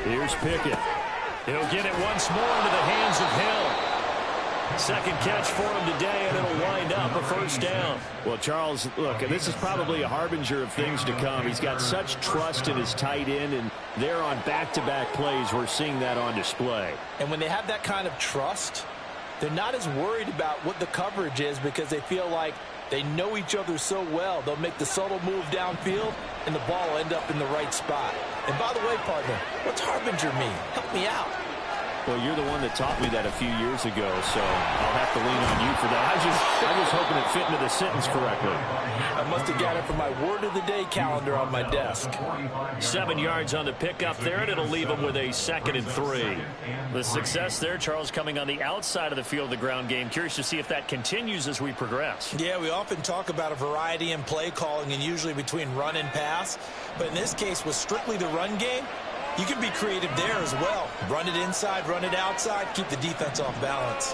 Here's Pickett. He'll get it once more into the hands of Hill. Second catch for him today, and it'll wind up a first down. Well, Charles, look, this is probably a harbinger of things to come. He's got such trust in his tight end, and there on back-to-back plays, we're seeing that on display. And when they have that kind of trust, they're not as worried about what the coverage is because they feel like they know each other so well. They'll make the subtle move downfield, and the ball will end up in the right spot. And by the way, partner, what's harbinger mean? Help me out. Well, you're the one that taught me that a few years ago, so I'll have to lean on you for that. I was hoping it fit into the sentence correctly. I must have got it from my word of the day calendar on my desk. 7 yards on the pickup there, and it'll leave him with a 2nd and 3. The success there, Charles, coming on the outside of the field of the ground game. Curious to see if that continues as we progress. Yeah, we often talk about a variety in play calling and usually between run and pass. But in this case, with strictly the run game, you can be creative there as well. Run it inside, run it outside, keep the defense off balance.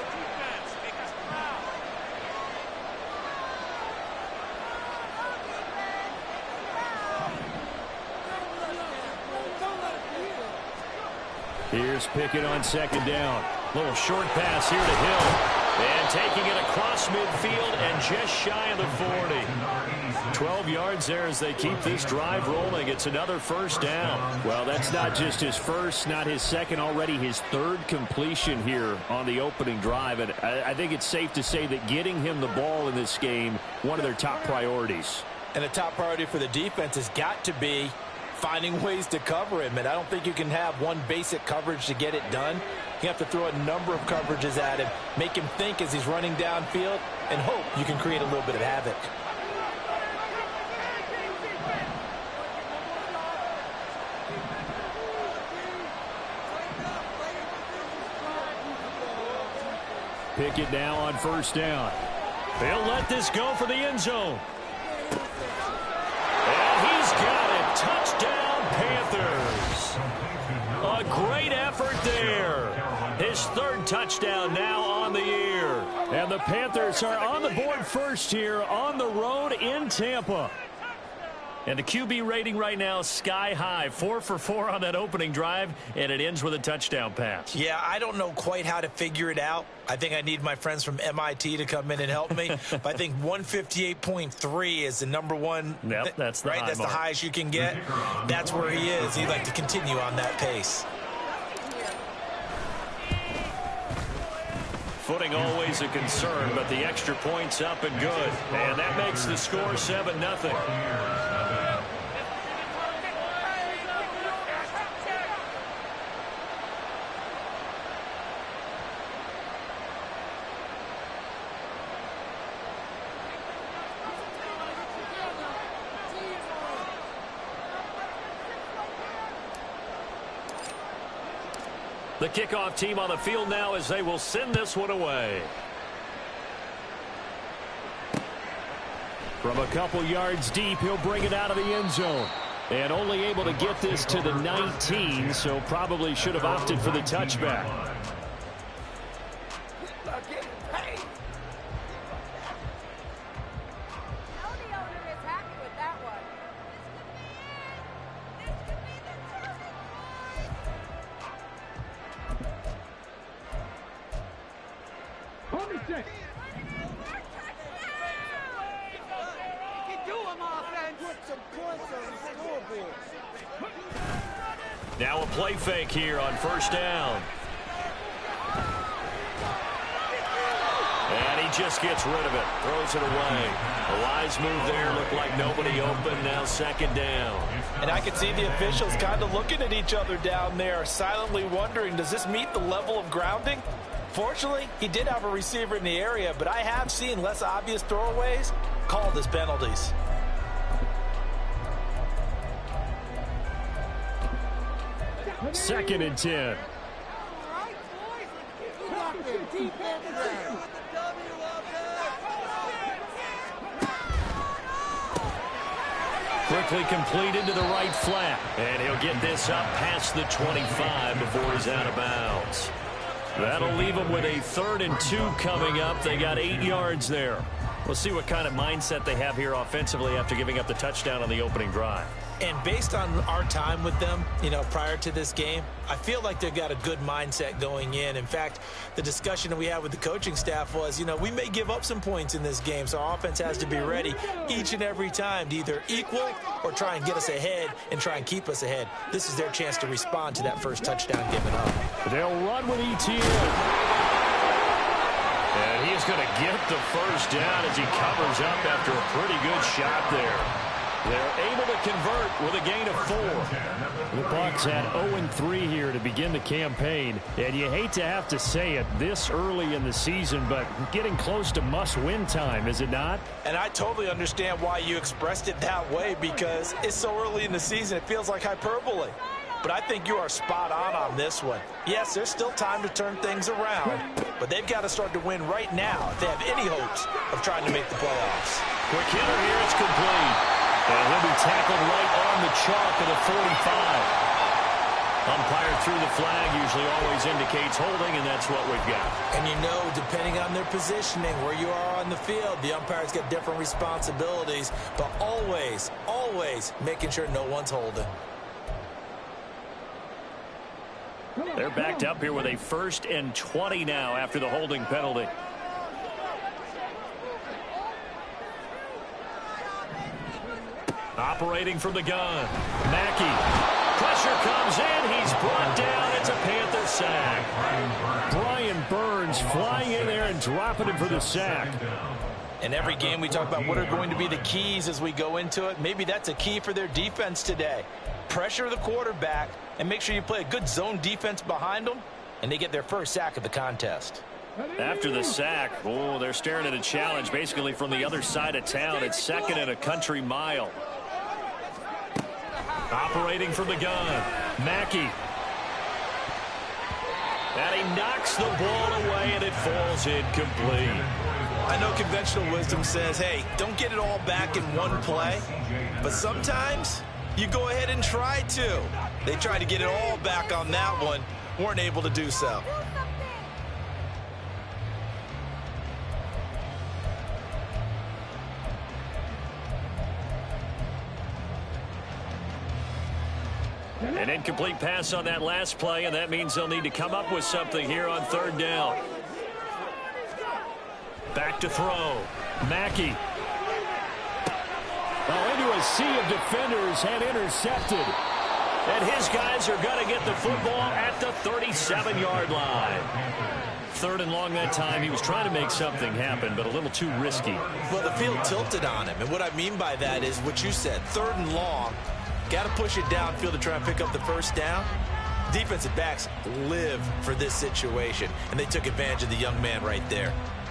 Here's Pickett on 2nd down. Little short pass here to Hill. And taking it across midfield and just shy of the 40. 12 yards there as they keep this drive rolling. It's another first down. Well, that's not just his first, not his second, already his 3rd completion here on the opening drive. And I think it's safe to say that getting him the ball in this game, one of their top priorities. And the top priority for the defense has got to be finding ways to cover him. And I don't think you can have one basic coverage to get it done. You have to throw a number of coverages at him, make him think as he's running downfield, and hope you can create a little bit of havoc. Pickett now on 1st down. They'll let this go for the end zone. And he's got it. Touchdown, Panthers. A great effort there. His 3rd touchdown now on the year. And the Panthers are on the board first here on the road in Tampa. And the QB rating right now sky high. 4 for 4 on that opening drive, and it ends with a touchdown pass. Yeah, I don't know quite how to figure it out. I think I need my friends from MIT to come in and help me. But I think 158.3 is the number one. Yep, that's the high That's mark. the highest you can get. That's where he is. He'd like to continue on that pace. Footing always a concern, but the extra point's up and good. And that makes the score 7-0. The kickoff team on the field now as they will send this one away. From a couple yards deep, he'll bring it out of the end zone. And only able to get this to the 19, so probably should have opted for the touchback. Now a play fake here on 1st down. And he just gets rid of it. Throws it away. A wise move there. Looked like nobody open. Now 2nd down. And I can see the officials kind of looking at each other down there, silently wondering, does this meet the level of grounding? Fortunately, he did have a receiver in the area, but I have seen less obvious throwaways called as penalties. Second and 10. Quickly completed to the right flat. And he'll get this up past the 25 before he's out of bounds. That'll leave him with a 3rd and 2 coming up. They got 8 yards there. We'll see what kind of mindset they have here offensively after giving up the touchdown on the opening drive. And based on our time with them, prior to this game, I feel like they've got a good mindset going in. In fact, the discussion that we had with the coaching staff was, we may give up some points in this game, so our offense has to be ready each and every time to either equal or try and get us ahead and try and keep us ahead. This is their chance to respond to that first touchdown given up. They'll run with ETN. And he's going to get the first down as he covers up after a pretty good shot there. They're able to convert with a gain of 4. The Bucs had 0-3 here to begin the campaign, and you hate to have to say it this early in the season, but getting close to must-win time, is it not? And I totally understand why you expressed it that way, because it's so early in the season, it feels like hyperbole. But I think you are spot on this one. Yes, there's still time to turn things around, but they've got to start to win right now if they have any hopes of trying to make the playoffs. Quick hitter here, it's complete. And he'll be tackled right on the chalk of the 45. Umpire threw the flag, usually always indicates holding, and that's what we've got. And depending on their positioning, where you are on the field, the umpires get different responsibilities, but always, always making sure no one's holding. They're backed up here with a 1st and 20 now after the holding penalty. Operating from the gun, Mackey. Pressure comes in. He's brought down. It's a Panther sack. Brian Burns flying in there and dropping him for the sack. In every game, we talk about what are going to be the keys as we go into it. Maybe that's a key for their defense today. Pressure the quarterback and make sure you play a good zone defense behind them, and they get their first sack of the contest. After the sack, they're staring at a challenge basically from the other side of town. It's 2nd and a country mile. Operating from the gun, Mackey. And he knocks the ball away, and it falls incomplete. I know conventional wisdom says, hey, don't get it all back in one play. But sometimes you go ahead and try to. They tried to get it all back on that one, weren't able to do so. An incomplete pass on that last play, and that means they'll need to come up with something here on 3rd down. Back to throw. Mackey. Into a sea of defenders had intercepted. And his guys are going to get the football at the 37-yard line. 3rd and long that time. He was trying to make something happen, but a little too risky. Well, the field tilted on him, and what I mean by that is what you said, 3rd and long. Got to push it downfield to try and pick up the first down. Defensive backs live for this situation, and they took advantage of the young man right there.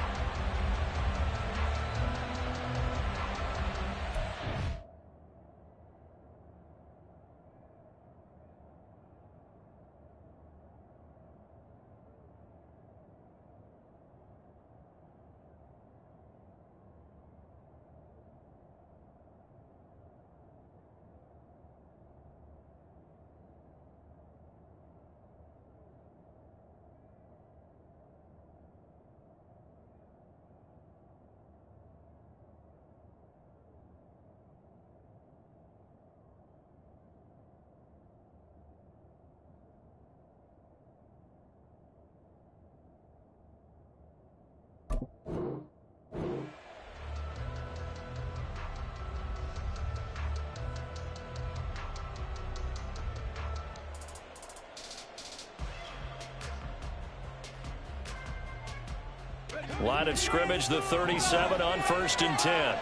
Line of scrimmage, the 37 on 1st and 10.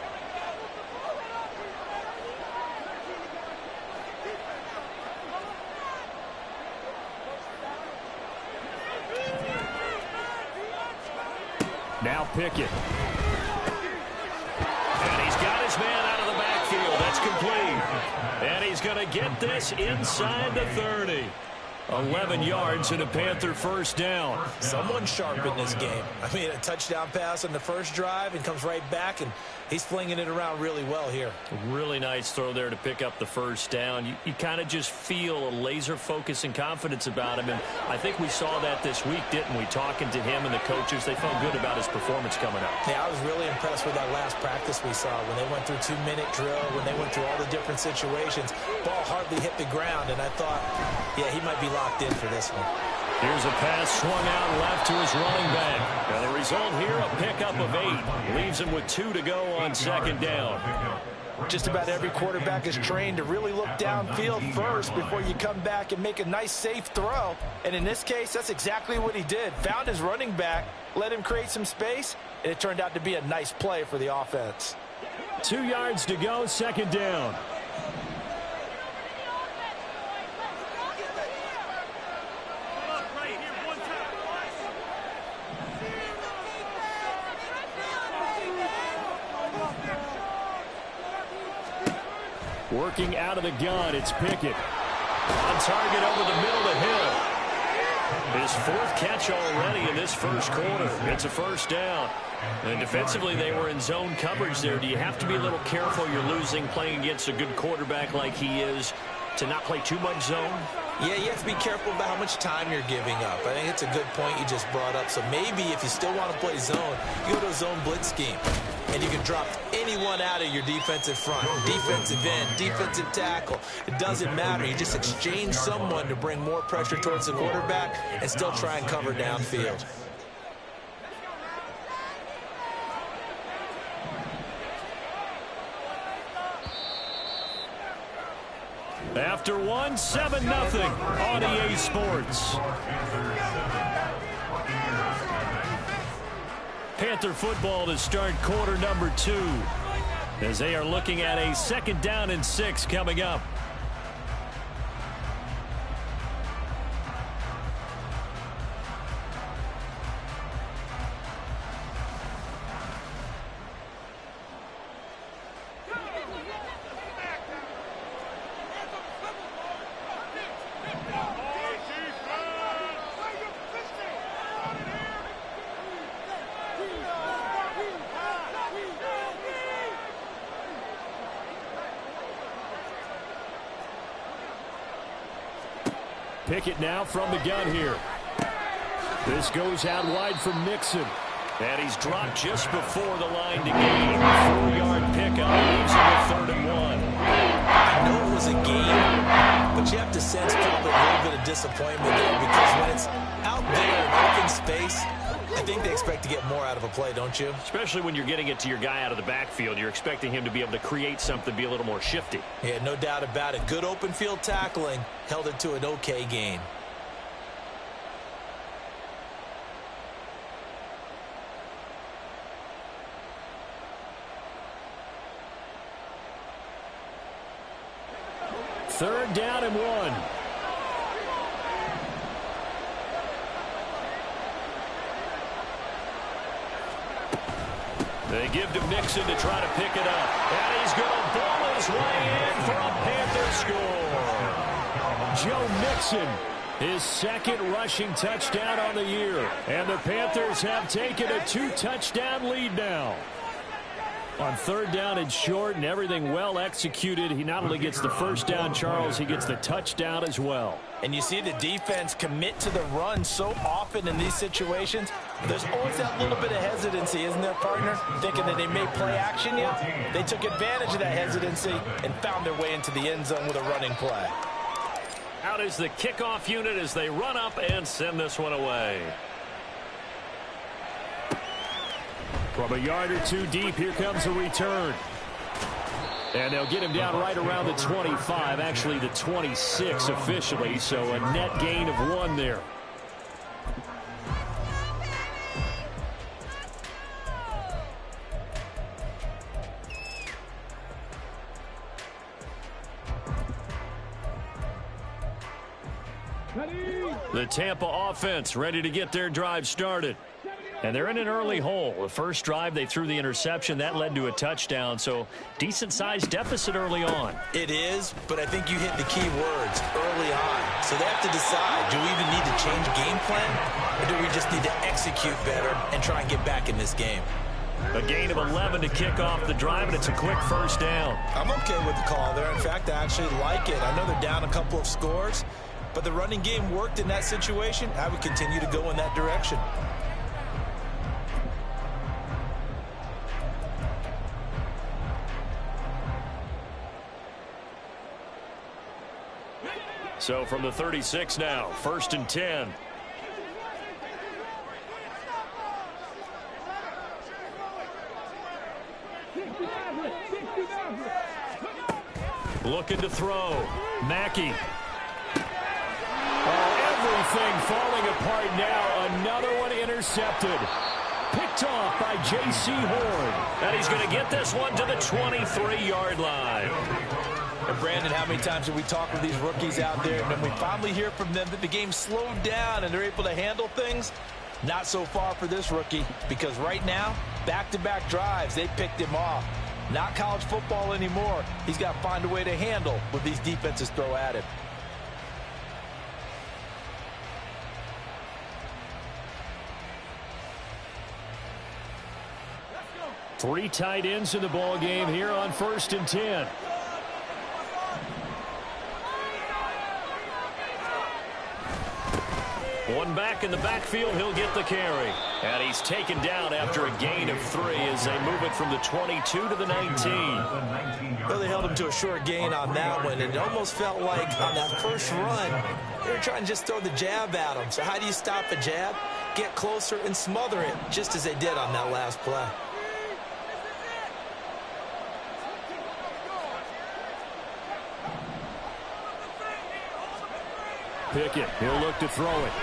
Now Pickett. And he's got his man out of the backfield. That's complete. And he's going to get this inside the 30. 11 yards and a Panther first down. Someone sharp in this game. I mean, a touchdown pass on the first drive and comes right back, and he's flinging it around really well here. Really nice throw there to pick up the first down. You kind of just feel a laser focus and confidence about him, and I think we saw that this week, didn't we? Talking to him and the coaches, they felt good about his performance coming up. Yeah, I was really impressed with that last practice we saw when they went through 2-minute drill, when they went through all the different situations. Ball hardly hit the ground, and I thought, yeah, he might be locked in for this one. Here's a pass swung out left to his running back. And the result here, a pickup of 8. Leaves him with 2 to go on second down. Just about every quarterback is trained to really look downfield first before you come back and make a nice, safe throw. And in this case, that's exactly what he did. Found his running back, let him create some space, and it turned out to be a nice play for the offense. 2 yards to go, second down. Working out of the gun, it's Pickett. On target over the middle to Hill. His 4th catch already in this first quarter. It's a first down. And defensively, they were in zone coverage there. Do you have to be a little careful? You're losing playing against a good quarterback like he is to not play too much zone? Yeah, you have to be careful about how much time you're giving up. I think it's a good point you just brought up. So maybe if you still want to play zone, you go to a zone blitz scheme. And you can drop anyone out of your defensive front, defensive end, defensive tackle. It doesn't matter. You just exchange someone to bring more pressure towards the quarterback and still try and cover downfield. After 1, 7-0 on EA Sports. Panther football to start quarter number 2 as they are looking at a 2nd down and 6 coming up. Pickett now from the gun here. This goes out wide from Mixon. And he's dropped just before the line to gain. 4-yard pickup. Leaves him with 3rd and 1. I know it was a game, but you have to sense probably a little bit of disappointment there because when it's out there in open space, I think they expect to get more out of a play, don't you? Especially when you're getting it to your guy out of the backfield. You're expecting him to be able to create something, be a little more shifty. Yeah, no doubt about it. Good open field tackling held it to an okay gain. Third down and 1. They give to Mixon to try to pick it up. And he's going to ball his way in for a Panther score. Joe Mixon, his 2nd rushing touchdown on the year. And the Panthers have taken a 2-touchdown lead now. On 3rd down and short and everything well executed, he not only gets the first down, Charles, he gets the touchdown as well. And you see the defense commit to the run so often in these situations. There's always that little bit of hesitancy, isn't there, partner? Thinking that they may play action yet. They took advantage of that hesitancy and found their way into the end zone with a running play. Out is the kickoff unit as they run up and send this one away. From a yard or 2 deep, here comes a return. And they'll get him down right around the 25, actually the 26 officially, so a net gain of 1 there. The Tampa offense ready to get their drive started. And they're in an early hole. The first drive, they threw the interception. That led to a touchdown. So decent-sized deficit early on. It is, but I think you hit the key words early on. So they have to decide, do we even need to change game plan, or do we just need to execute better and try and get back in this game? A gain of 11 to kick off the drive, and it's a quick first down. I'm okay with the call there. In fact, I actually like it. I know they're down a couple of scores, but the running game worked in that situation. I would continue to go in that direction. So from the 36 now, 1st and 10. Looking to throw. Mackey. Oh, everything falling apart now. Another one intercepted. Picked off by J.C. Horn. And he's going to get this one to the 23-yard line. And Brandon, how many times have we talked with these rookies out there, and then we finally hear from them that the game slowed down and they're able to handle things? Not so far for this rookie, because right now, back-to-back drives, they picked him off. Not college football anymore. He's got to find a way to handle what these defenses throw at him. Three tight ends in the ball game here on 1st and 10. One back in the backfield, he'll get the carry. And he's taken down after a gain of 3 as they move it from the 22 to the 19. Well, they held him to a short gain on that one, and it almost felt like on that first run, they were trying to just throw the jab at him. So how do you stop a jab? Get closer and smother it, just as they did on that last play. Pickett, he'll look to throw it.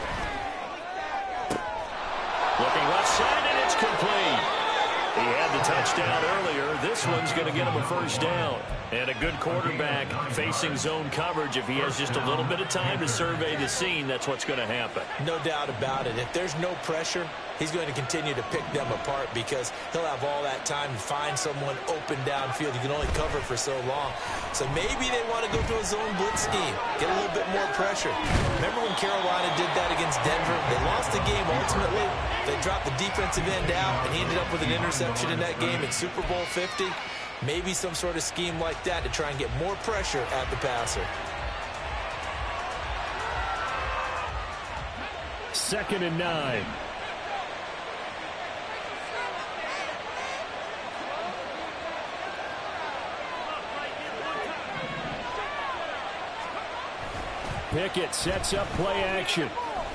Looking left side, and it's complete. He had the touchdown earlier. This one's going to get him a first down. And a good quarterback facing zone coverage. If he has just a little bit of time to survey the scene, that's what's going to happen. No doubt about it. If there's no pressure, he's going to continue to pick them apart because he'll have all that time to find someone open downfield. He can only cover for so long. So maybe they want to go to a zone blitz scheme, get a little bit more pressure. Remember when Carolina did that against Denver? They lost the game ultimately. They dropped the defensive end out, and he ended up with an interception in that game in Super Bowl 50. Maybe some sort of scheme like that to try and get more pressure at the passer. 2nd and 9. Pickett sets up play action.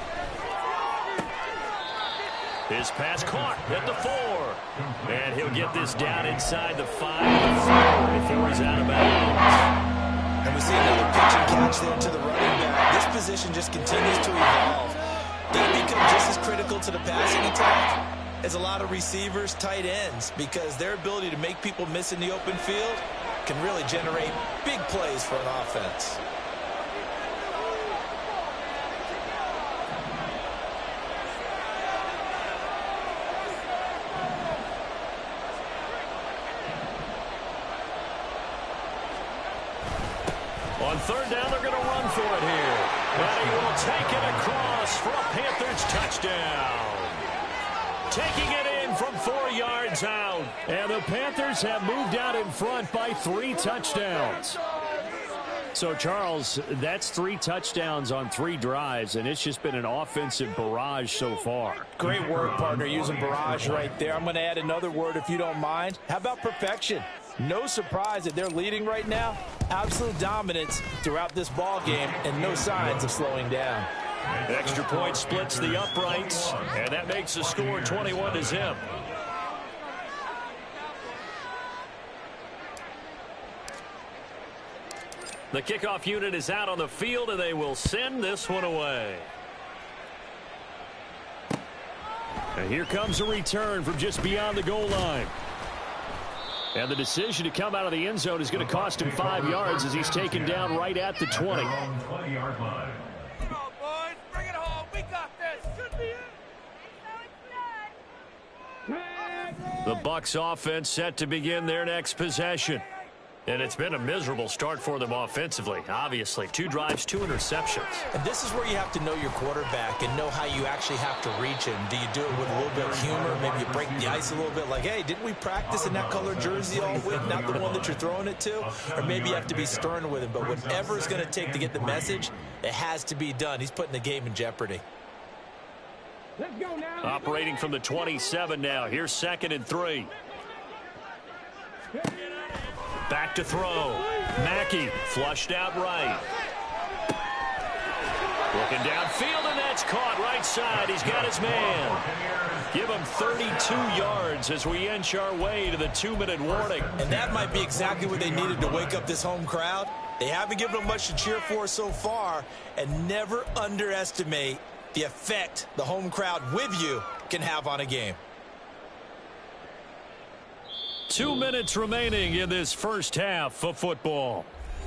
His pass caught at the 4. And he'll get this down inside the 5 before he's out of bounds. And we see another pitch and catch there to the running back. This position just continues to evolve. They become just as critical to the passing attack as a lot of receivers, tight ends, because their ability to make people miss in the open field can really generate big plays for an offense. On 3rd down, they're going to run for it here. And he will take it across for a Panthers touchdown. Taking it in from 4 yards out. And the Panthers have moved out in front by 3 touchdowns. So, Charles, that's 3 touchdowns on 3 drives, and it's just been an offensive barrage so far. Great work, partner, using barrage right there. I'm going to add another word if you don't mind. How about perfection? No surprise that they're leading right now. Absolute dominance throughout this ball game and no signs of slowing down. Extra point splits the uprights, and that makes the score 21-0. The kickoff unit is out on the field, and they will send this one away. And here comes a return from just beyond the goal line. And the decision to come out of the end zone is going to cost him 5 yards as he's taken down right at the 20. Come on, boys. Bring it home. We got this. Should be it. The Bucs offense set to begin their next possession. And it's been a miserable start for them offensively, obviously. 2 drives, 2 interceptions. And this is where you have to know your quarterback and know how you actually have to reach him. Do you do it with a little bit of humor? Maybe you break the ice a little bit like, hey, didn't we practice in that color jersey all week, not the one that you're throwing it to? Or maybe you have to be stern with him. But whatever it's going to take to get the message, it has to be done. He's putting the game in jeopardy. Let's go now. Operating from the 27 now. Here's 2nd and 3. Back to throw. Mackey flushed out right. Looking downfield, and that's caught right side. He's got his man. Give him 32 yards as we inch our way to the 2-minute warning. And that might be exactly what they needed to wake up this home crowd. They haven't given them much to cheer for so far, and never underestimate the effect the home crowd with you can have on a game. 2 minutes remaining in this first half of football.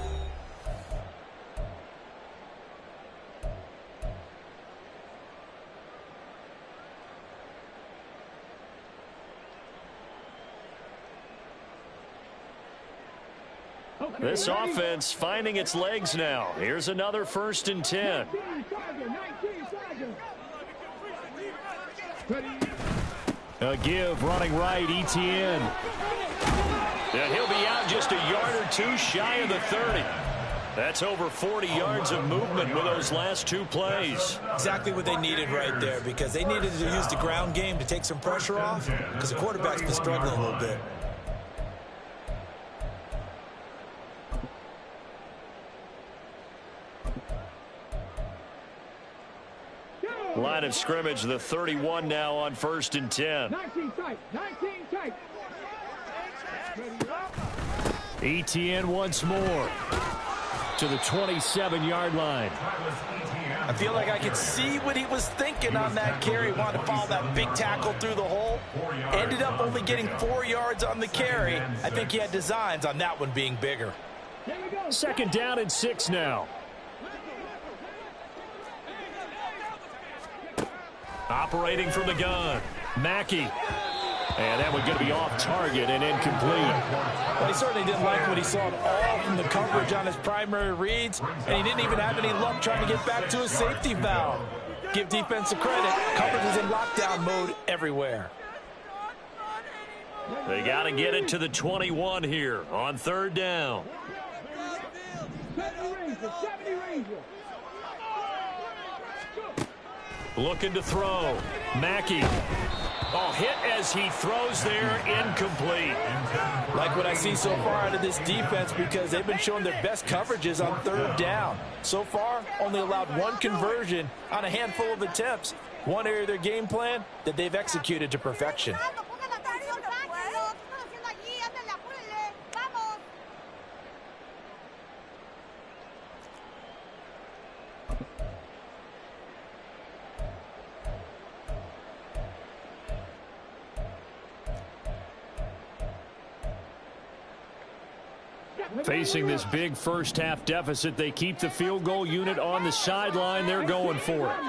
This offense finding its legs now. Here's another 1st and 10. A give running right, Etienne. And he'll be out just a yard or 2 shy of the 30. That's over 40 yards of movement with those last 2 plays. Exactly what they needed right there, because they needed to use the ground game to take some pressure off, because the quarterback's been struggling a little bit. Line of scrimmage, the 31 now on 1st and 10. 19 tight. 19 tight. Etienne once more to the 27-yard line. I feel like I could see what he was thinking on that carry. Wanted to follow that big tackle through the hole. Ended up only getting 4 yards on the carry. I think he had designs on that one being bigger. 2nd down and 6 now. Operating from the gun, Mackey. And that one's going to be off target and incomplete. Well, he certainly didn't like what he saw at all from the coverage on his primary reads, and he didn't even have any luck trying to get back to his safety valve. Give defensive credit. Coverage is in lockdown mode everywhere. They got to get it to the 21 here on 3rd down. 70 Ranger. Looking to throw. Mackey. Oh, hit as he throws there, incomplete. Like what I see so far out of this defense, because they've been showing their best coverages on 3rd down. So far, only allowed 1 conversion on a handful of attempts. One area of their game plan that they've executed to perfection. Facing this big first half deficit, they keep the field goal unit on the sideline. They're going for it.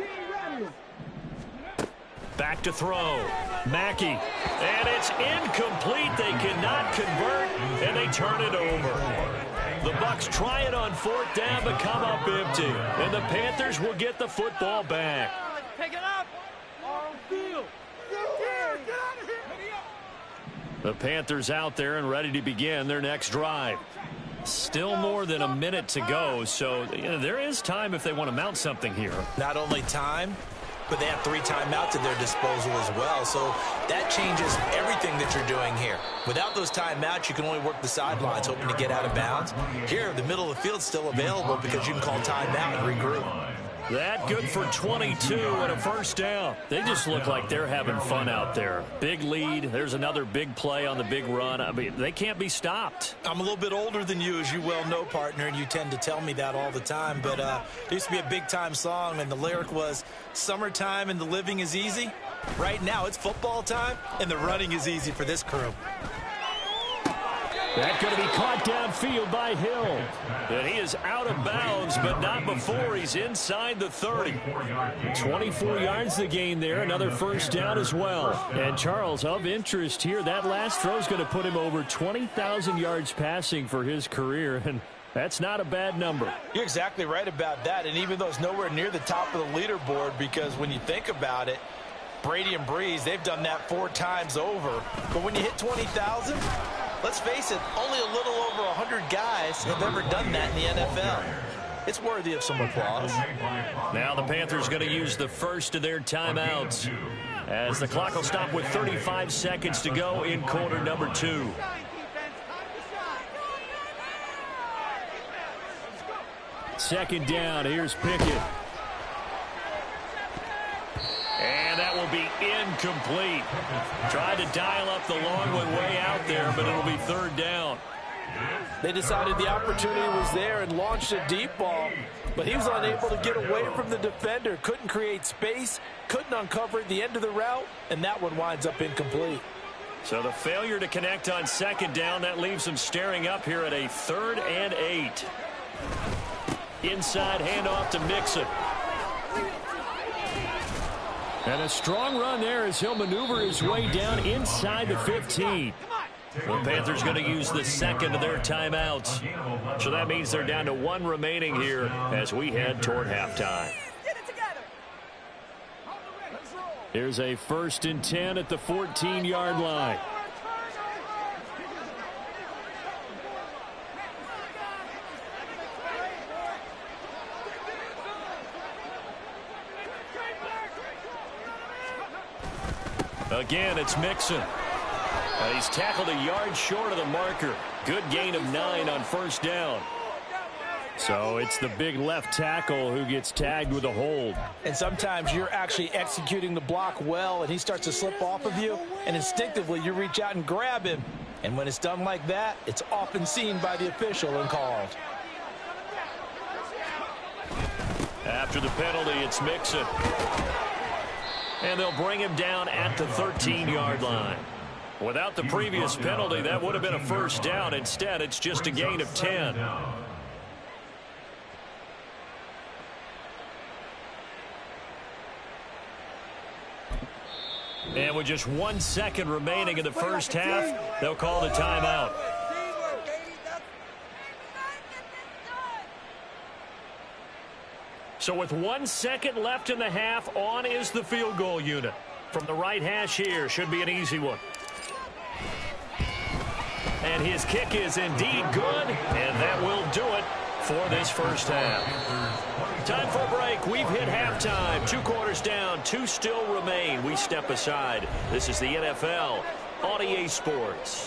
Back to throw. Mackey. And it's incomplete. They cannot convert, and they turn it over. The Bucs try it on 4th down, but come up empty. And the Panthers will get the football back. Pick it up. On field. The Panthers out there and ready to begin their next drive. Still more than a minute to go, so there is time if they want to mount something here. Not only time, but they have 3 timeouts at their disposal as well, so that changes everything that you're doing here. Without those timeouts, you can only work the sidelines, hoping to get out of bounds. Here, the middle of the field's still available because you can call timeout and regroup. That good for 22 and a 1st down. They just look like they're having fun out there. Big lead. There's another big play on the big run. I mean, they can't be stopped. I'm a little bit older than you, as you well know, partner, and you tend to tell me that all the time. But there used to be a big-time song, and the lyric was, "Summertime and the living is easy." Right now, it's football time, and the running is easy for this crew. That's going to be caught downfield by Hill. And he is out of bounds, but not before he's inside the 30. 24 yards the gain there. Another first down as well. And Charles, of interest here, that last throw is going to put him over 20,000 yards passing for his career. And that's not a bad number. You're exactly right about that. And even though it's nowhere near the top of the leaderboard, because when you think about it, Brady and Breeze, they've done that 4 times over. But when you hit 20,000, let's face it, only a little over 100 guys have ever done that in the NFL. It's worthy of some applause. Now the Panthers going to use the first of their timeouts as the clock will stop with 35 seconds to go in quarter number 2. Second down, here's Pickett. And that will be incomplete. Tried to dial up the long one way out there, but it'll be third down. They decided the opportunity was there and launched a deep ball, but he was unable to get away from the defender, couldn't create space, couldn't uncover at the end of the route, and that one winds up incomplete. So the failure to connect on second down, that leaves them staring up here at a 3rd and 8. Inside handoff to Mixon. And a strong run there as he'll maneuver his way down inside the 15. The Panthers going to use the second of their timeouts. So that means they're down to 1 remaining here as we head toward halftime. Here's a 1st and 10 at the 14-yard line. Again, it's Mixon. He's tackled a yard short of the marker. Good gain of 9 on first down. So it's the big left tackle who gets tagged with a hold. And sometimes you're actually executing the block well, and he starts to slip off of you, and instinctively you reach out and grab him. And when it's done like that, it's often seen by the official and called. After the penalty, it's Mixon. And they'll bring him down at the 13-yard line. Without the previous penalty, that would have been a first down. Instead, it's just a gain of 10. And with just 1 second remaining in the first half, they'll call the timeout. So with 1 second left in the half, on is the field goal unit. From the right hash here, should be an easy one. And his kick is indeed good, and that will do it for this first half. Time for a break. We've hit halftime. 2 quarters down, 2 still remain. We step aside. This is the NFL on EA Sports.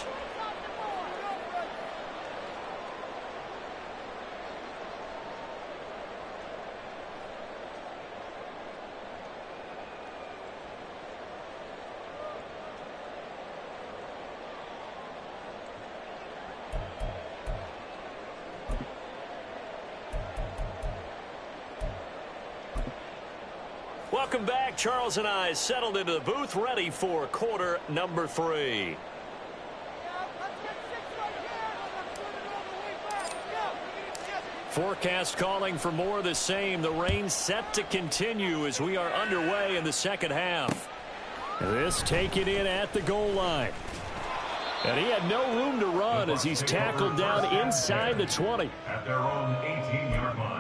Welcome back. Charles and I settled into the booth, ready for quarter number 3. Forecast calling for more of the same. The rain set to continue as we are underway in the second half. This taken in at the goal line. And he had no room to run as he's tackled down inside the 20. At their own 18-yard line.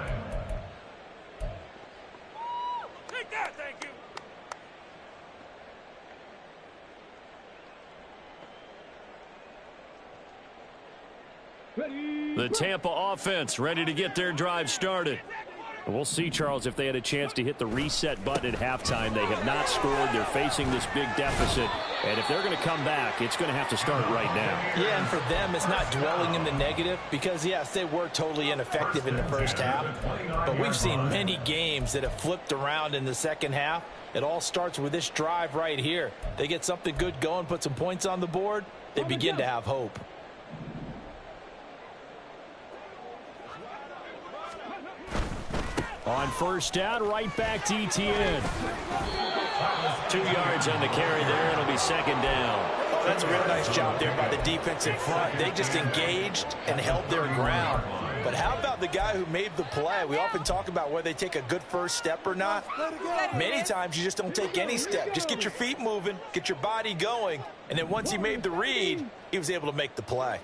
The Tampa offense ready to get their drive started. We'll see, Charles, if they had a chance to hit the reset button at halftime. They have not scored. They're facing this big deficit. And if they're going to come back, it's going to have to start right now. Yeah, and for them, it's not dwelling in the negative because, yes, they were totally ineffective in the first half. But we've seen many games that have flipped around in the second half. It all starts with this drive right here. They get something good going, put some points on the board, they begin to have hope. On first down, right back to Etienne. 2 yards on the carry there. It'll be second down. That's a real nice job there by the defensive front. They just engaged and held their ground. But how about the guy who made the play? We often talk about whether they take a good first step or not. Many times you just don't take any step. Just get your feet moving, get your body going, and then once he made the read, he was able to make the play.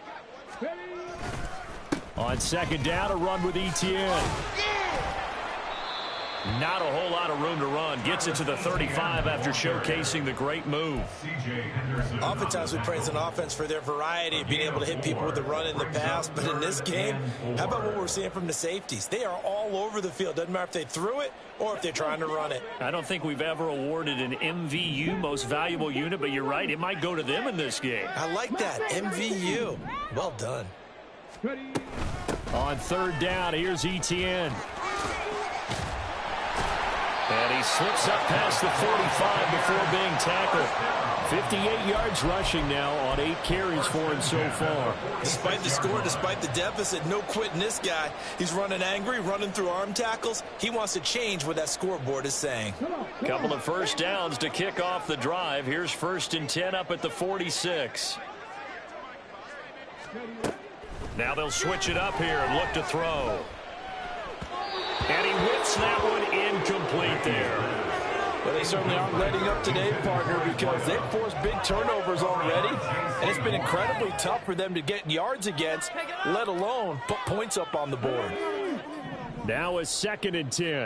On second down, a run with Etienne. Not a whole lot of room to run. Gets it to the 35 after showcasing the great move. Oftentimes we praise an offense for their variety of being able to hit people with the run in the pass. But in this game, how about what we're seeing from the safeties? They are all over the field. Doesn't matter if they threw it or if they're trying to run it. I don't think we've ever awarded an MVU, most valuable unit, but you're right. It might go to them in this game. I like that. MVU. Well done. On third down, here's Etienne. And he slips up past the 45 before being tackled. 58 yards rushing now on 8 carries for him so far. Despite the score, despite the deficit, no quitting this guy. He's running angry, running through arm tackles. He wants to change what that scoreboard is saying. Couple of first downs to kick off the drive. Here's 1st and 10 up at the 46. Now they'll switch it up here and look to throw. And he whips that one incomplete there. Well, they certainly aren't letting up today, partner, because they've forced big turnovers already, and it's been incredibly tough for them to get yards against, let alone put points up on the board. Now a 2nd and 10.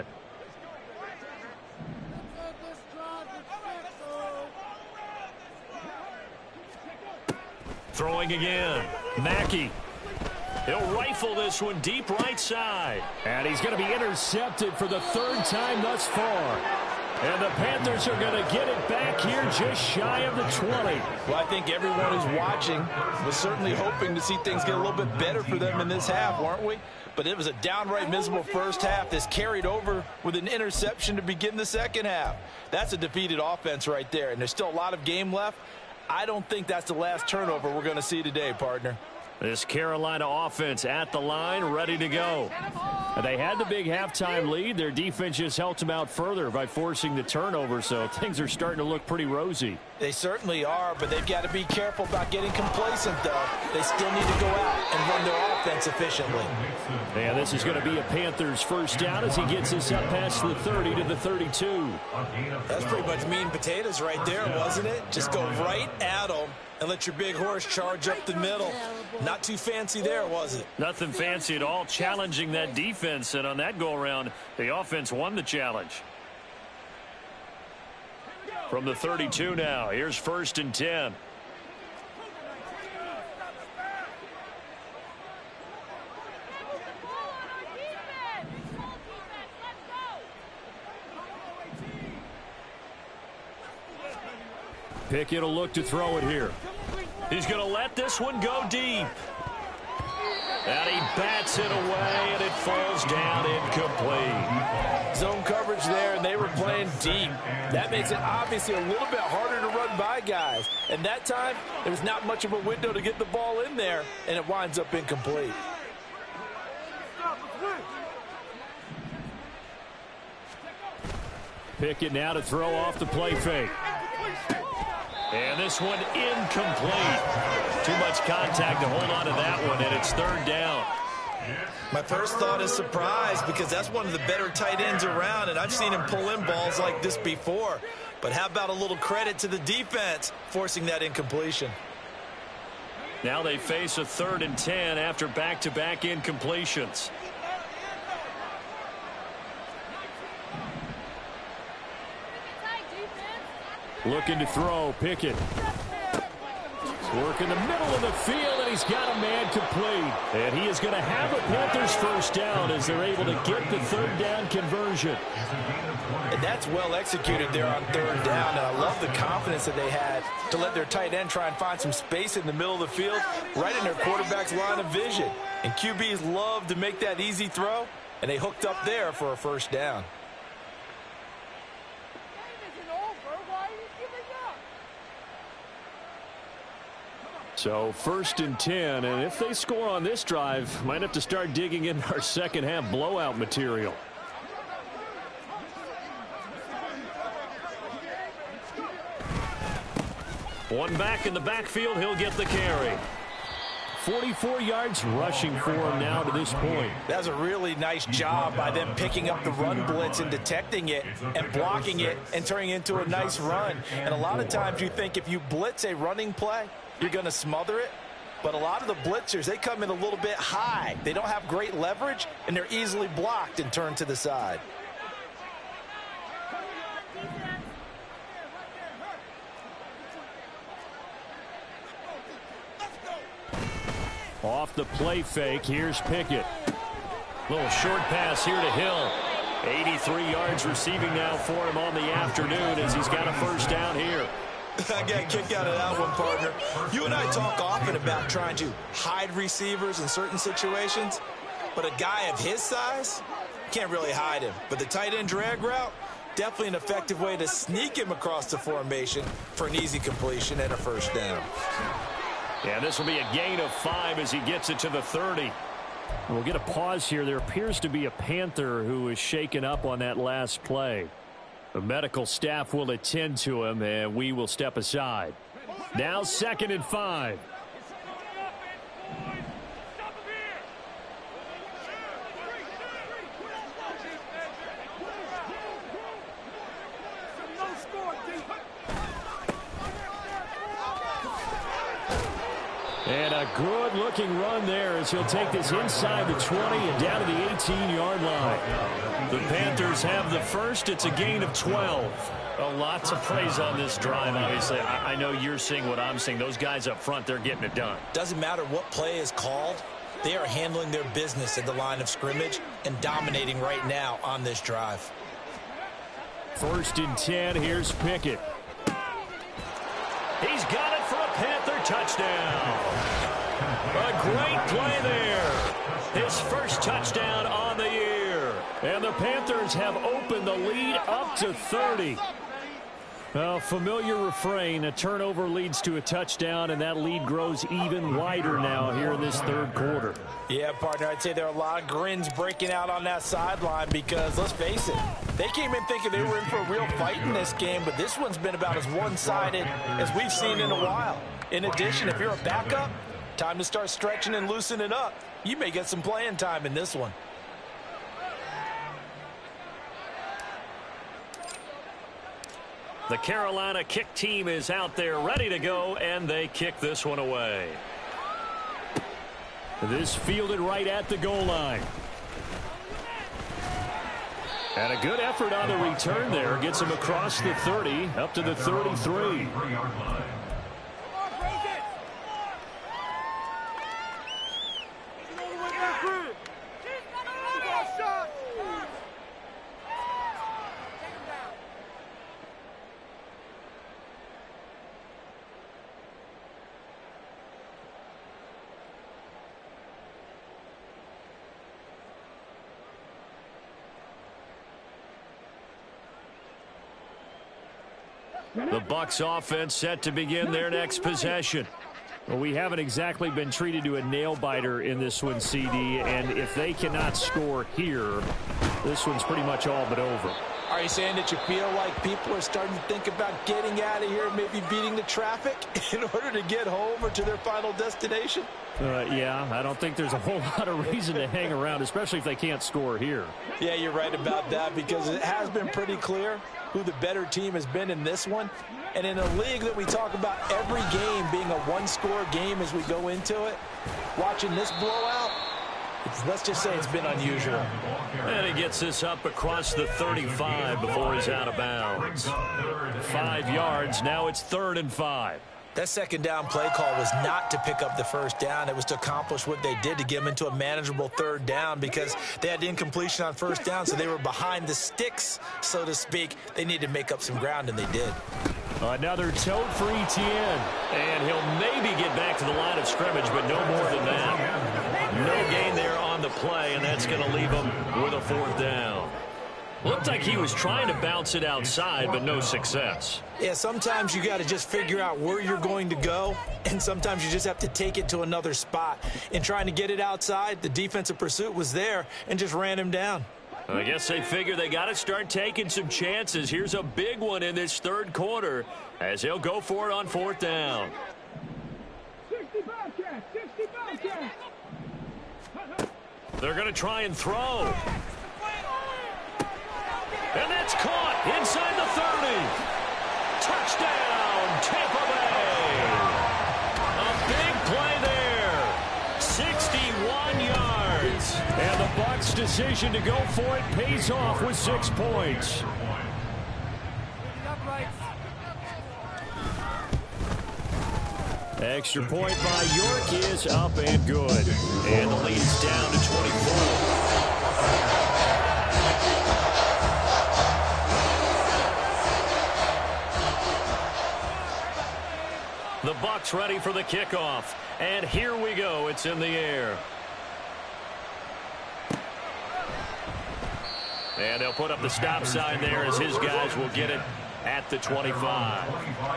Throwing again. Mackey. He'll rifle this one deep right side. And he's going to be intercepted for the 3rd time thus far. And the Panthers are going to get it back here just shy of the 20. Well, I think everyone who's watching was certainly hoping to see things get a little bit better for them in this half, weren't we? But it was a downright miserable first half. This carried over with an interception to begin the second half. That's a defeated offense right there, and there's still a lot of game left. I don't think that's the last turnover we're going to see today, partner. This Carolina offense at the line, ready to go. They had the big halftime lead. Their defense just helped them out further by forcing the turnover, so things are starting to look pretty rosy. They certainly are, but they've got to be careful about getting complacent, though. They still need to go out and run their offense efficiently. And this is going to be a Panthers first down as he gets us up past the 30 to the 32. That's pretty much meat and potatoes right there, wasn't it? Just go right at them and let your big horse charge up the middle. Not too fancy there, was it? Nothing fancy at all, challenging that defense, and on that go-around, the offense won the challenge. From the 32 now, here's 1st and 10. Pickett will look to throw it here. He's going to let this one go deep. And he bats it away, and it falls down incomplete. Zone coverage there, and they were playing deep. That makes it obviously a little bit harder to run by guys. And that time, there was not much of a window to get the ball in there, and it winds up incomplete. Pickett now to throw off the play fake. And this one incomplete. Too much contact to hold on to that one, and it's 3rd down. My first thought is surprise, because that's one of the better tight ends around, and I've seen him pull in balls like this before. But how about a little credit to the defense forcing that incompletion? Now they face a 3rd and 10 after back-to-back incompletions. Looking to throw, Pickett. Work in the middle of the field, and he's got a man complete. And he is going to have a Panthers first down as they're able to get the 3rd down conversion. And that's well executed there on 3rd down. And I love the confidence that they had to let their tight end try and find some space in the middle of the field, right in their quarterback's line of vision. And QBs love to make that easy throw, and they hooked up there for a first down. So 1st and 10, and if they score on this drive, might have to start digging in our second half blowout material. One back in the backfield, he'll get the carry. 44 yards rushing for him now to this point. That's a really nice job by them picking up the run blitz and detecting it and blocking it and turning it into a nice run. And a lot of times you think if you blitz a running play, you're going to smother it. But a lot of the blitzers, they come in a little bit high. They don't have great leverage, and they're easily blocked and turned to the side. Off the play fake, here's Pickett. Little short pass here to Hill. 83 yards receiving now for him on the afternoon as he's got a first down here. I got a kick out of that one, partner. You and I talk often about trying to hide receivers in certain situations, but a guy of his size can't really hide him. But the tight end drag route, definitely an effective way to sneak him across the formation for an easy completion and a first down. Yeah, this will be a gain of 5 as he gets it to the 30. We'll get a pause here. There appears to be a Panther who is shaken up on that last play. The medical staff will attend to him, and we will step aside. Now 2nd and 5. And a good-looking run there as he'll take this inside the 20 and down to the 18-yard line. The Panthers have the first. It's a gain of 12. Lots of praise on this drive, obviously. I know you're seeing what I'm seeing. Those guys up front, they're getting it done. Doesn't matter what play is called. They are handling their business at the line of scrimmage and dominating right now on this drive. 1st and 10. Here's Pickett. He's got it for a Panther touchdown. A great play there. His first touchdown on the year. And the Panthers have opened the lead up to 30. Well, familiar refrain. A turnover leads to a touchdown, and that lead grows even wider now here in this 3rd quarter. Yeah, partner, I'd say there are a lot of grins breaking out on that sideline because, let's face it, they came in thinking they were in for a real fight in this game, but this one's been about as one-sided as we've seen in a while. In addition, if you're a backup, time to start stretching and loosening up. You may get some playing time in this one. The Carolina kick team is out there ready to go, and they kick this one away. This fielded right at the goal line. And a good effort on the return there. Gets him across the 30, up to the 33. The Bucs offense set to begin their next possession. Well, we haven't exactly been treated to a nail-biter in this one, CD, and if they cannot score here, this one's pretty much all but over. Are you saying that you feel like people are starting to think about getting out of here, maybe beating the traffic in order to get home or to their final destination? Yeah, I don't think there's a whole lot of reason to hang around, especially if they can't score here. Yeah, you're right about that because it has been pretty clear who the better team has been in this one. And in a league that we talk about every game being a one-score game as we go into it, watching this blowout, let's just say it's been unusual. And he gets this up across the 35 before he's out of bounds. 5 yards. Now it's 3rd and 5. That second down play call was not to pick up the first down. It was to accomplish what they did to get them into a manageable 3rd down because they had incompletion on first down, so they were behind the sticks, so to speak. They needed to make up some ground, and they did. Another tote for Etienne. And he'll maybe get back to the line of scrimmage, but no more than that. No gain there on the play, and that's going to leave him with a 4th down. Looked like he was trying to bounce it outside, but no success. Yeah, sometimes you got to just figure out where you're going to go, and sometimes you just have to take it to another spot. In trying to get it outside, the defensive pursuit was there and just ran him down. I guess they figure they got to start taking some chances. Here's a big one in this third quarter as he'll go for it on fourth down. 65 catch, 65 catch. They're going to try and throw. And that's caught inside the 30. Touchdown, Tampa Bay. A big play there. 61 yards. And the Bucs' decision to go for it pays off with 6 points. Extra point by York is up and good. And the lead is down to 24. The Bucs ready for the kickoff. And here we go. It's in the air. And they'll put up the stop sign there as his guys will get it at the 25.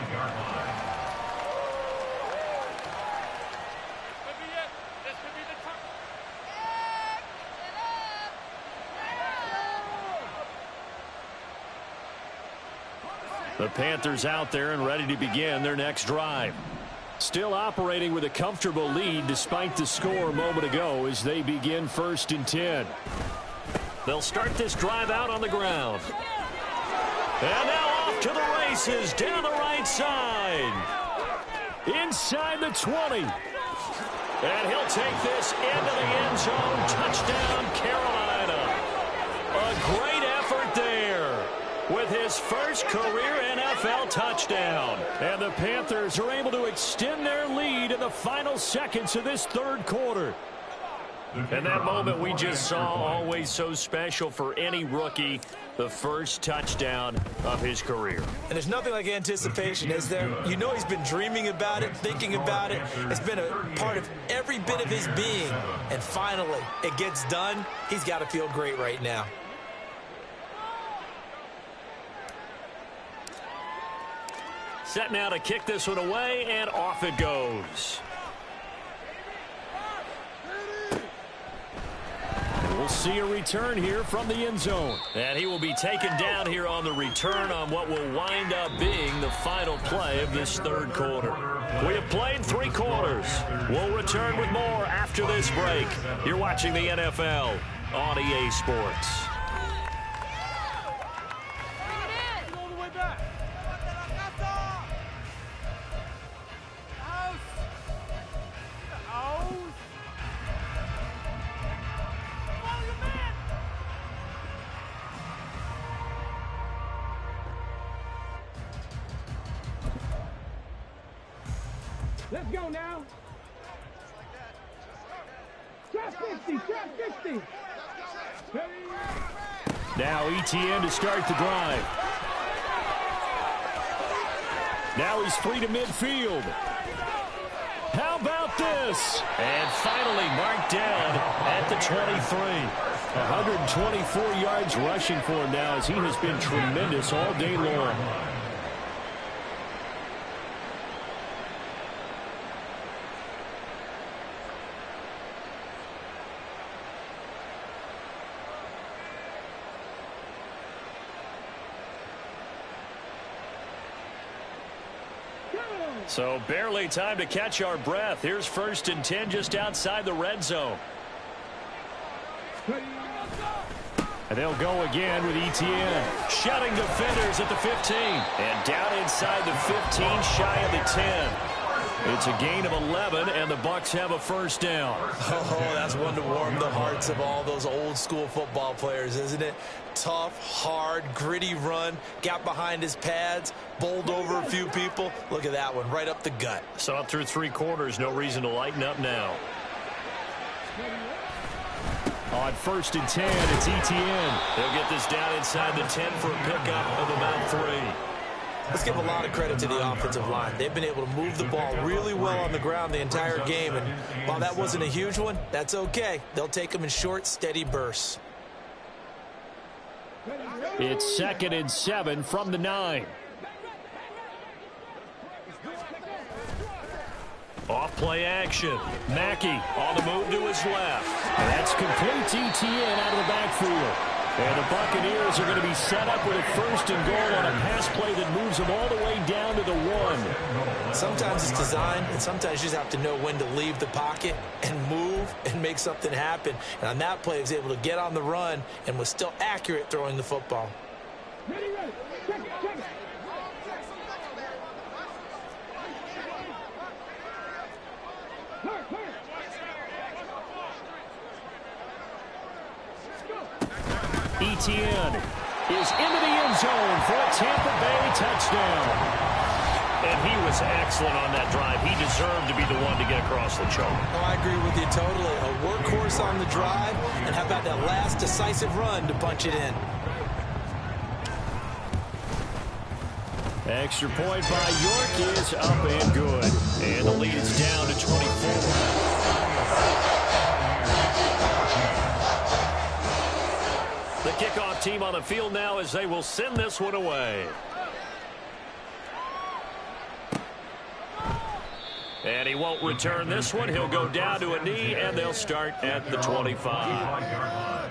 The Panthers out there and ready to begin their next drive. Still operating with a comfortable lead despite the score a moment ago as they begin 1st and 10. They'll start this drive out on the ground. And now off to the races down the right side. Inside the 20. And he'll take this into the end zone. Touchdown, Carolina. A great effort there with his first career NFL touchdown. And the Panthers are able to extend their lead in the final seconds of this third quarter. And that moment we just saw, always so special for any rookie, the first touchdown of his career. And there's nothing like anticipation, is there? You know he's been dreaming about it, thinking about it. It's been a part of every bit of his being. And finally, it gets done. He's got to feel great right now. Set now to kick this one away, and off it goes. We'll see a return here from the end zone. And he will be taken down here on the return on what will wind up being the final play of this third quarter. We have played 3 quarters. We'll return with more after this break. You're watching the NFL on EA Sports. Let's go now. Trap 60, trap 60. Now ETN to start the drive. Now he's free to midfield. How about this? And finally marked down at the 23. 124 yards rushing for him now as he has been tremendous all day long. So barely time to catch our breath. Here's 1st and 10 just outside the red zone. And they'll go again with ETN. Shutting defenders at the 15. And down inside the 15, shy of the 10. It's a gain of 11, and the Bucs have a first down. Oh, that's one to warm the hearts of all those old school football players, isn't it? Tough, hard, gritty run. Got behind his pads, bowled over a few people. Look at that one, right up the gut. Saw it through 3 quarters. No reason to lighten up now. On 1st and 10, it's ETN. They'll get this down inside the 10 for a pickup of about 3. Let's give a lot of credit to the offensive line. They've been able to move the ball really well on the ground the entire game. And while that wasn't a huge one, that's okay. They'll take them in short, steady bursts. It's 2nd and 7 from the 9. Off play action. Mackey on the move to his left. And that's complete to ETN out of the backfield. And the Buccaneers are going to be set up with a 1st and goal on a pass play that moves them all the way down to the 1. Sometimes it's designed, and sometimes you just have to know when to leave the pocket and move and make something happen. And on that play, he was able to get on the run and was still accurate throwing the football. Ready, ready. Check it, check it. Hurry, hurry. Etienne is into the end zone for a Tampa Bay touchdown. And he was excellent on that drive. He deserved to be the one to get across the chalk. Oh, I agree with you totally. A workhorse on the drive, and how about that last decisive run to punch it in? Extra point by York is up and good. And the lead is down to 24. The kickoff team on the field now as they will send this one away. And he won't return this one. He'll go down to a knee, and they'll start at the 25.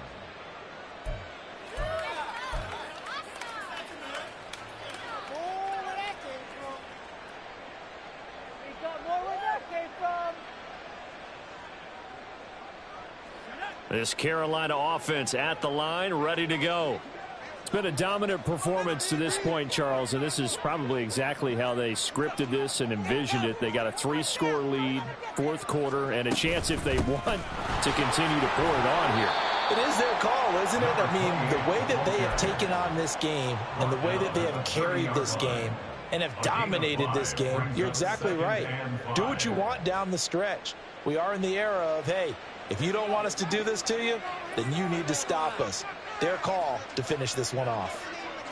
This Carolina offense at the line, ready to go. It's been a dominant performance to this point, Charles, and this is probably exactly how they scripted this and envisioned it. They got a 3-score lead, 4th quarter, and a chance, if they want, to continue to pour it on here. It is their call, isn't it? I mean, the way that they have taken on this game and the way that they have carried this game and have dominated this game, you're exactly right. Do what you want down the stretch. We are in the era of, hey, if you don't want us to do this to you, then you need to stop us. Their call to finish this one off.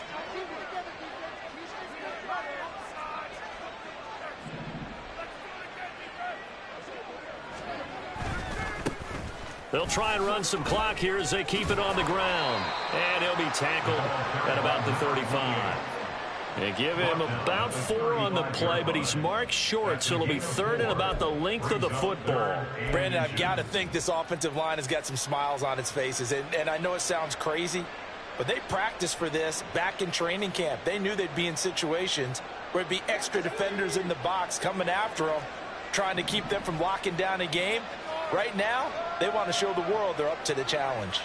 They'll try and run some clock here as they keep it on the ground. And he'll be tackled at about the 35. They give him about 4 on the play, but he's marked short, so it'll be 3rd and about the length of the football. Brandon, I've got to think this offensive line has got some smiles on its faces. And I know it sounds crazy, but they practiced for this back in training camp. They knew they'd be in situations where it'd be extra defenders in the box coming after them, trying to keep them from locking down a game. Right now, they want to show the world they're up to the challenge.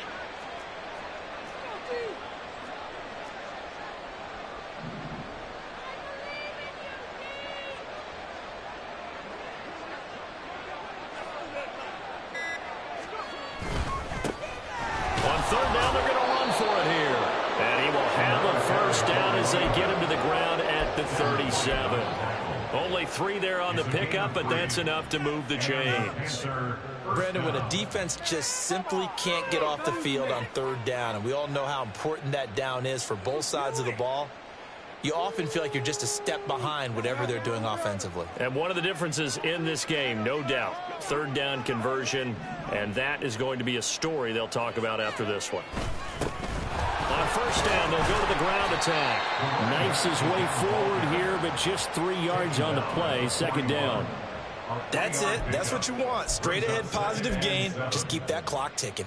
On 3rd down, they're going to run for it here. And he will have a 1st down as they get him to the ground at the 37. Only 3 there on the pickup, but that's enough to move the chains. Brandon, when a defense just simply can't get off the field on 3rd down, and we all know how important that down is for both sides of the ball, you often feel like you're just a step behind whatever they're doing offensively. And one of the differences in this game, no doubt, 3rd down conversion, and that is going to be a story they'll talk about after this one. On 1st down, they'll go to the ground attack. Knifes his way forward here, but just 3 yards on the play. 2nd down. That's it. That's what you want. Straight ahead positive gain. Just keep that clock ticking.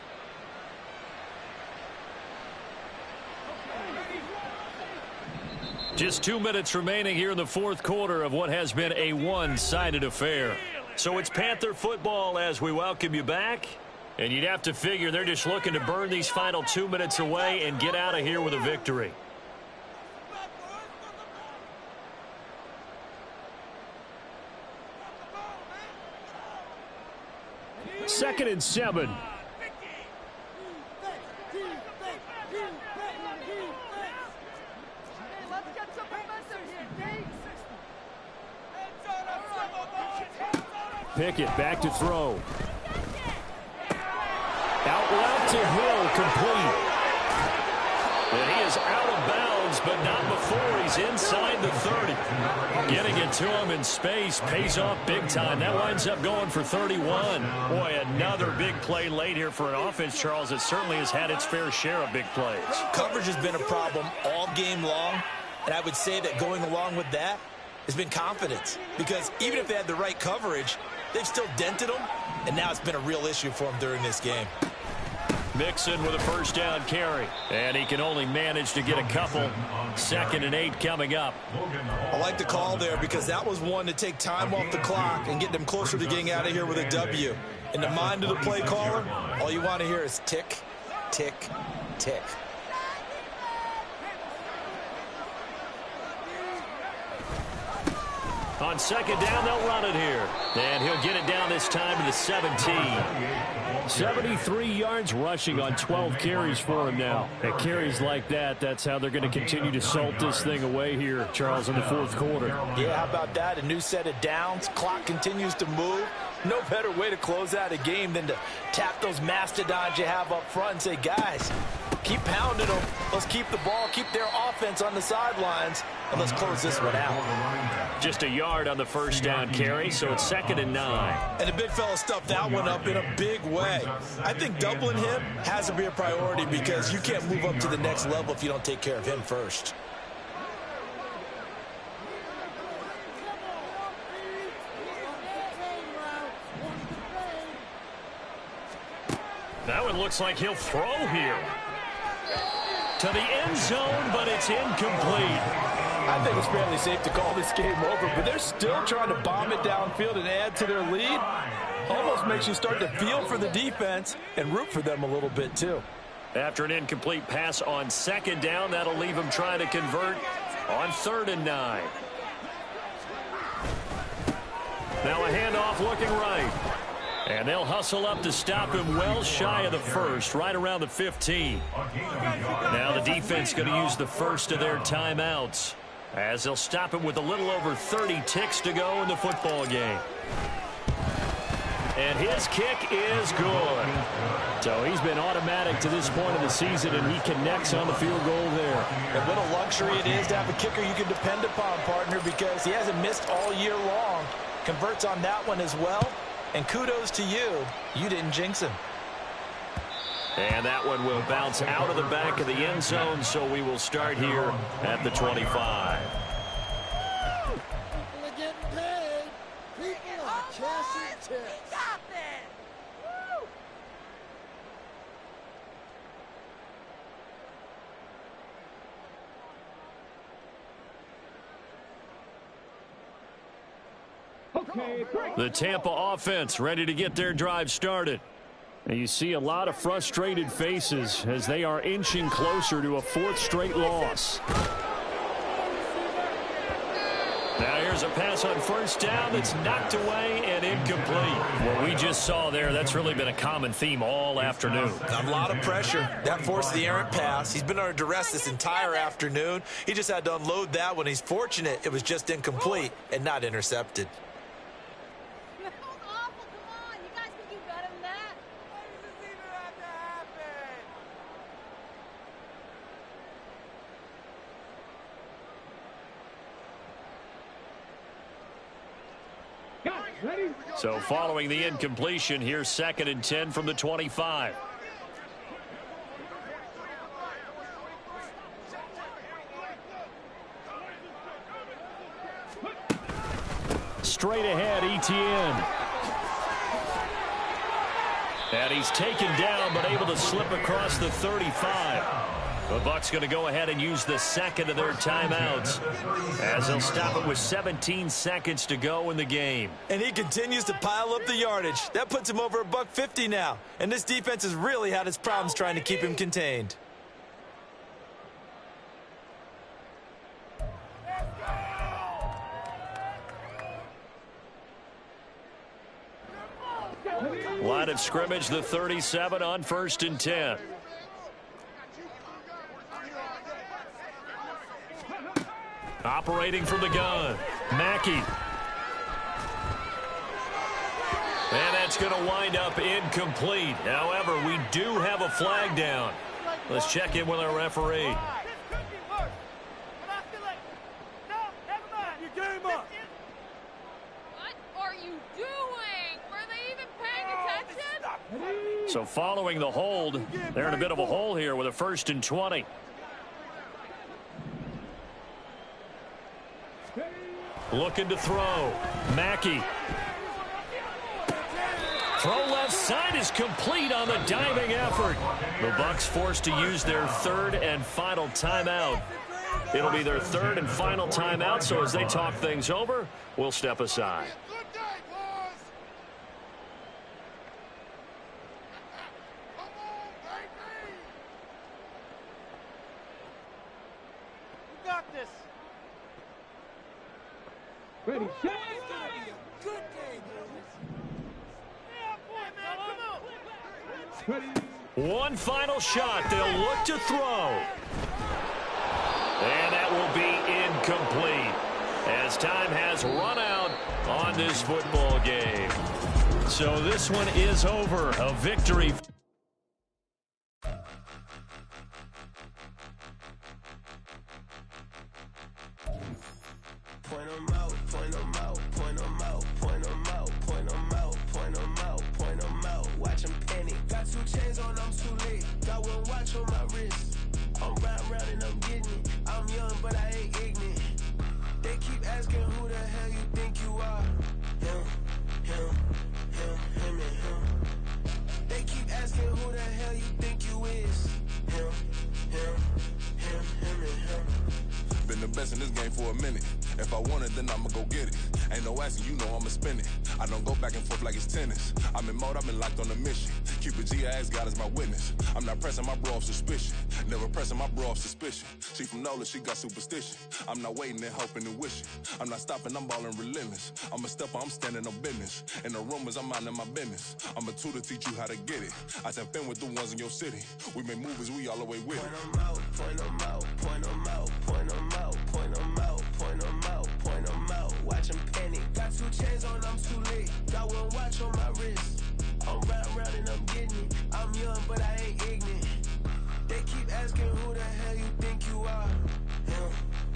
Just 2 minutes remaining here in the 4th quarter of what has been a one-sided affair. So it's Panther football as we welcome you back. And you'd have to figure they're just looking to burn these final 2 minutes away and get out of here with a victory. Second and 7. Pickett back to throw. Out route to Hill, complete. And he is out of bounds, but not before he's inside the 30. Getting it to him in space pays off big time. That winds up going for 31. Boy, another big play late here for an offense, Charles, that certainly has had its fair share of big plays. Coverage has been a problem all game long, and I would say that going along with that has been confidence. Because even if they had the right coverage, they've still dented them, and now it's been a real issue for them during this game. Mixon with a first down carry. And he can only manage to get a couple. 2nd and 8 coming up. I like the call there because that was one to take time off the clock and get them closer to getting out of here with a W. In the mind of the play caller, all you want to hear is tick, tick, tick. On 2nd down, they'll run it here. And he'll get it down this time to the 17. 73 yards rushing on 12 carries for him now. At carries like that, that's how they're going to continue to salt this thing away here, Charles, in the 4th quarter. Yeah, how about that? A new set of downs. Clock continues to move. No better way to close out a game than to tap those mastodons you have up front and say, guys, keep pounding them. Let's keep the ball, keep their offense on the sidelines, and let's close this one out. Just a yard on the first down carry, so it's 2nd and 9. And the big fella stuffed that one up in a big way. I think doubling him has to be a priority because you can't move up to the next level if you don't take care of him first. That one looks like he'll throw here. To the end zone, but it's incomplete. I think it's fairly safe to call this game over, but they're still trying to bomb it downfield and add to their lead. Almost makes you start to feel for the defense and root for them a little bit, too. After an incomplete pass on 2nd down, that'll leave him trying to convert on 3rd and 9. Now a handoff looking right. And they'll hustle up to stop him well shy of the 1st, right around the 15. Now the defense going to use the first of their timeouts as they'll stop him with a little over 30 ticks to go in the football game. And his kick is good. So he's been automatic to this point of the season, and he connects on the field goal there. And what a luxury it is to have a kicker you can depend upon, partner, because he hasn't missed all year long. Converts on that one as well. And kudos to you. You didn't jinx him. And that one will bounce out of the back of the end zone, so we will start here at the 25. People are getting paid. People are chasing tips. The Tampa offense ready to get their drive started. And you see a lot of frustrated faces as they are inching closer to a 4th straight loss. Now here's a pass on 1st down that's knocked away and incomplete. What we just saw there, that's really been a common theme all afternoon. A lot of pressure. That forced the errant pass. He's been under duress this entire afternoon. He just had to unload that one. He's fortunate it was just incomplete and not intercepted. So following the incompletion, here's 2nd and 10 from the 25. Straight ahead, Etienne. And he's taken down, but able to slip across the 35. The Bucs going to go ahead and use the 2nd of their timeouts as they'll stop it with 17 seconds to go in the game. And he continues to pile up the yardage. That puts him over $150 now. And this defense has really had its problems trying to keep him contained. Line of scrimmage, the 37 on 1st and 10. Operating from the gun, Mackey. And that's going to wind up incomplete. However, we do have a flag down. Let's check in with our referee. So following the hold, they're in a bit of a hole here with a 1st and 20. Looking to throw. Mackey. Throw left left side is complete on the diving effort. The Bucs forced to use their third and final timeout. It'll be their third and final timeout, so as they talk things over, we'll step aside. Ready, set. Good game, boys. Ready. One final shot. They'll look to throw. And that will be incomplete as time has run out on this football game. So this one is over. A victory. Point 'em out, point 'em out, point 'em out, point 'em out, point 'em out, point 'em out, point 'em out. Watch 'em panic. Got 2 chains on, I'm too late. Got 1 watch on my wrist. I'm round and I'm getting it. I'm young, but I ain't ignorant. They keep asking who the hell you think you are. Him, and him. They keep asking who the hell you think you is. Him, and him. Been the best in this game for a minute. If I want it, then I'ma go get it. Ain't no asking, you know I'ma spend it. I don't go back and forth like it's tennis. I'm in mode, I've been locked on a mission. Keep it G, I ask God as my witness. I'm not pressing my bro off suspicion. Never pressing my bro off suspicion. She from Nola, she got superstition. I'm not waiting and hoping and wishing. I'm not stopping, I'm balling relentless. I'm a stepper, I'm standing on business. In the rumors, I'm minding my business. I'm a tutor, teach you how to get it. I said, fin with the ones in your city. We make movies, we all the way with it. Point 'em out, point 'em out, point 'em out, point 'em out, point 'em out, point 'em out, point 'em out. Watch 'em panic. Got 2 chains on, I'm too late. Got 1 watch on my wrist. I'm round and I'm getting it. I'm young, but I ain't ignorant. They keep asking who the hell you think you are. Him,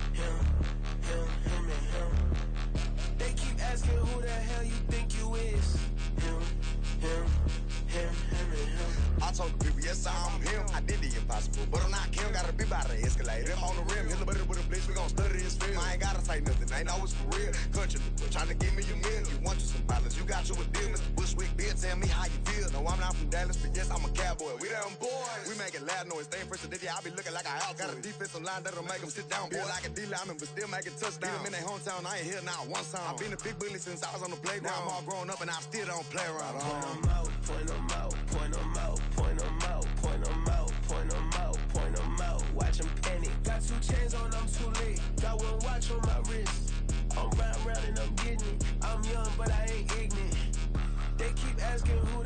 and him. They keep asking who the hell you think you is. Him, and him. I told the people, yes, I'm him. I did the impossible, but I'm not Kim. Gotta be by the escalator. I'm on the rim, hit the butter with a blitz. We gon' study this film. I ain't gotta say nothing, ain't know it's for real. Country people trying to give me a meal. You want you some violence, you got you a deal. Mr. Bushwick, Bill, tell me how you feel. No, I'm not from Dallas, but yes, I'm a cowboy. We them boys. We making loud noise. Staying fresh today, I be looking like a house. Got a defensive line that'll make them sit down. Feel like a D-lineman, but still making touchdowns. Beat them in their hometown, I ain't here now one time. I've been a big bully since I was on the playground. I'm all grown up and I still don't play around. Point 'em out, point 'em out, point 'em out, point 'em out, point 'em out, point 'em out, point 'em out. Watch 'em panic. Got 2 chains on, I'm too late. Got 1 watch on my wrist. I'm round and I'm getting it. I'm young, but I ain't ignorant. They keep asking who